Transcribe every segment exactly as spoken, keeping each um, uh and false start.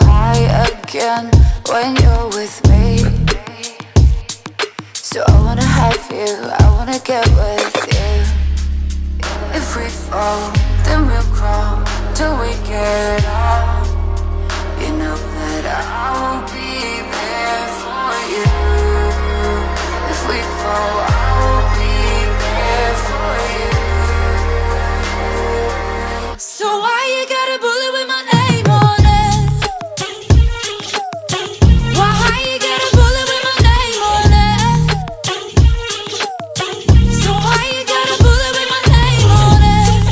high again when you're with me. So I wanna have you, I wanna get with you. If we fall, then we'll crawl till we get up. You know that I will be there for you. If we fall, I will be there for you. So why you got a bullet with my name on it? Why you got a bullet with my name on it? So why you got a bullet with my name on it?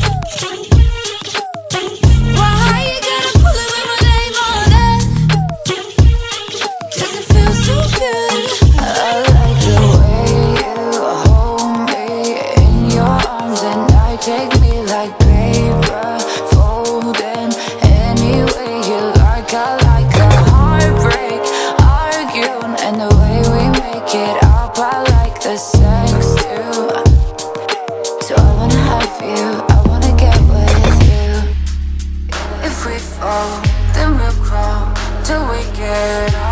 Why you got a bullet with my name on it? 'Cause it feels so good. I like the way you hold me in your arms and I take me like paper folding any way you like. I like a heartbreak arguing and the way we make it up. I like the sex too. So I wanna have you, I wanna get with you. If we fall, then we'll crawl till we get up.